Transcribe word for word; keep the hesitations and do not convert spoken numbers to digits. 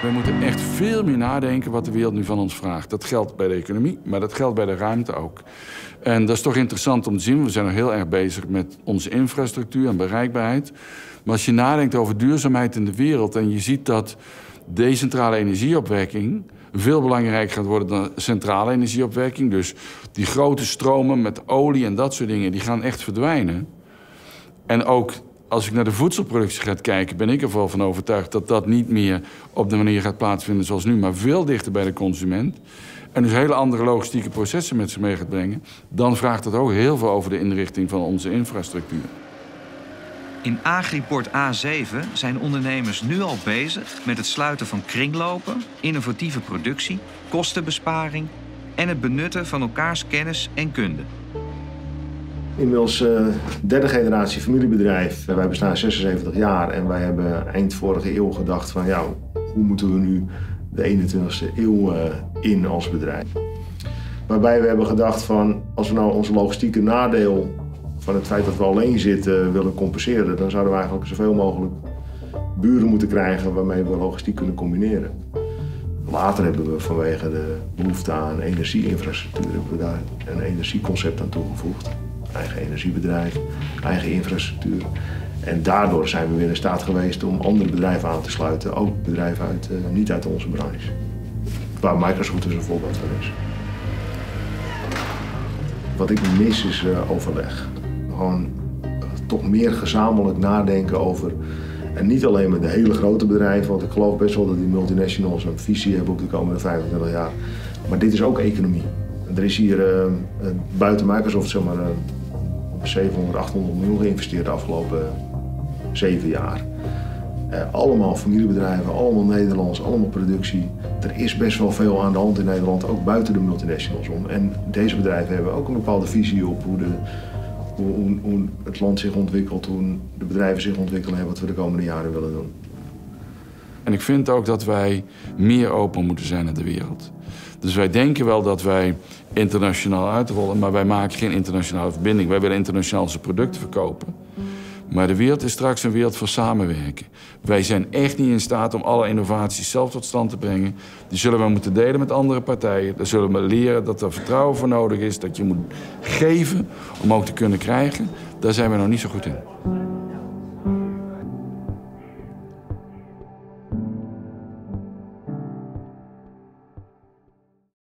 We moeten echt veel meer nadenken wat de wereld nu van ons vraagt. Dat geldt bij de economie, maar dat geldt bij de ruimte ook. En dat is toch interessant om te zien. We zijn nog heel erg bezig met onze infrastructuur en bereikbaarheid. Maar als je nadenkt over duurzaamheid in de wereld en je ziet dat decentrale energieopwekking veel belangrijker gaat worden dan centrale energieopwekking. Dus die grote stromen met olie en dat soort dingen, die gaan echt verdwijnen. En ook als ik naar de voedselproductie ga kijken, ben ik er wel van overtuigd dat dat niet meer op de manier gaat plaatsvinden zoals nu, maar veel dichter bij de consument. En dus hele andere logistieke processen met zich mee gaat brengen. Dan vraagt dat ook heel veel over de inrichting van onze infrastructuur. In Agriport A zeven zijn ondernemers nu al bezig met het sluiten van kringlopen, innovatieve productie, kostenbesparing en het benutten van elkaars kennis en kunde. Inmiddels uh, derde generatie familiebedrijf. Wij bestaan zesenzeventig jaar en wij hebben eind vorige eeuw gedacht van ja, hoe moeten we nu de eenentwintigste eeuw uh, in als bedrijf. Waarbij we hebben gedacht van als we nou onze logistieke nadeel van het feit dat we alleen zitten willen compenseren, dan zouden we eigenlijk zoveel mogelijk buren moeten krijgen waarmee we logistiek kunnen combineren. Later hebben we vanwege de behoefte aan energieinfrastructuur hebben we daar een energieconcept aan toegevoegd. Eigen energiebedrijf, eigen infrastructuur. En daardoor zijn we weer in staat geweest om andere bedrijven aan te sluiten. Ook bedrijven uit, uh, niet uit onze branche. Waar Microsoft dus een voorbeeld van is. Wat ik mis is uh, overleg. Gewoon uh, toch meer gezamenlijk nadenken over... En niet alleen met de hele grote bedrijven, want ik geloof best wel dat die multinationals een visie hebben op de komende vijfentwintig jaar. Maar dit is ook economie. Er is hier uh, buiten Microsoft zeg maar, uh, zevenhonderd, achthonderd miljoen geïnvesteerd de afgelopen zeven jaar. Uh, allemaal familiebedrijven, allemaal Nederlands, allemaal productie. Er is best wel veel aan de hand in Nederland, ook buiten de multinationals om. En deze bedrijven hebben ook een bepaalde visie op hoe, de, hoe, hoe, hoe het land zich ontwikkelt, hoe de bedrijven zich ontwikkelen en wat we de komende jaren willen doen. En ik vind ook dat wij meer open moeten zijn naar de wereld. Dus wij denken wel dat wij internationaal uitrollen, maar wij maken geen internationale verbinding. Wij willen internationaal onze producten verkopen. Maar de wereld is straks een wereld van samenwerken. Wij zijn echt niet in staat om alle innovaties zelf tot stand te brengen. Die zullen we moeten delen met andere partijen. Daar zullen we leren dat er vertrouwen voor nodig is, dat je moet geven om ook te kunnen krijgen. Daar zijn we nog niet zo goed in.